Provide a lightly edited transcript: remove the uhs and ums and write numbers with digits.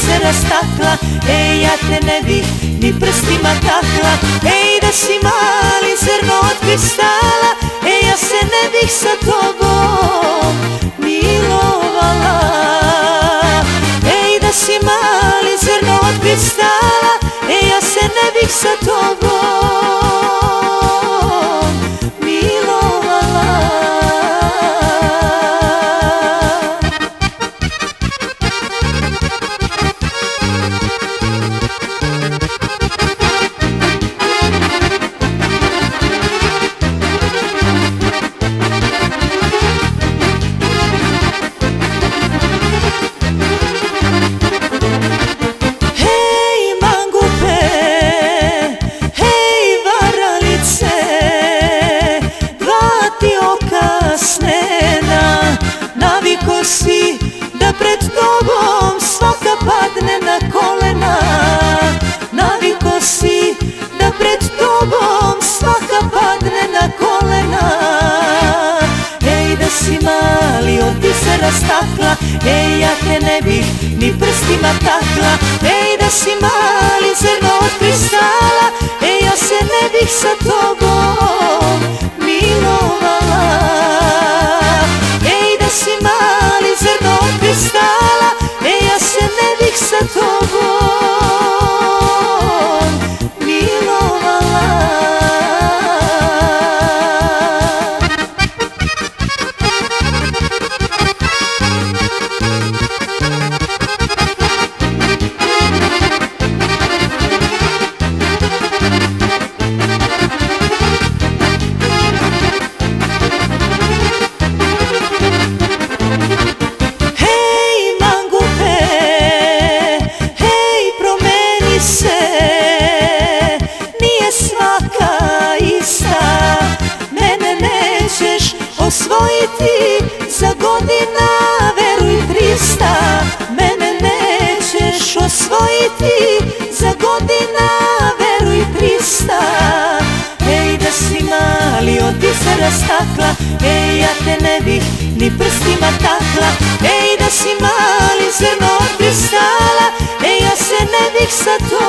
bisera stakla. Ej, ja te ne bih ni prstima takla. Ej, da si mali zrno od kristala. Ej, ja se ne bih sa tobom milovala. Ej, da si mali zrno od kristala. Ej, ja se ne bih sa tobom naviko si da pred tobom svaka padne na kolena. Naviko si da pred tobom svaka padne na kolena. Ej, da si mali od bisera stakla. Ej, ja te ne bih ni prstima takla. Ej, da si mali zrno od kristala. Ej, ja se ne bih sa tobom milovala. Ej, da si mali zrno od kristala. Ej, ja se ne bih sa tobom milovala. Osvojiti za godina, veruj 300. Mene nećeš osvojiti za godina, veruj 300. Ej, da si mali od bisera stakla. Ej, ja te ne bih ni prstima takla. Ej, da si mali zrno od kristala. Ej, ja se ne bih sa tobom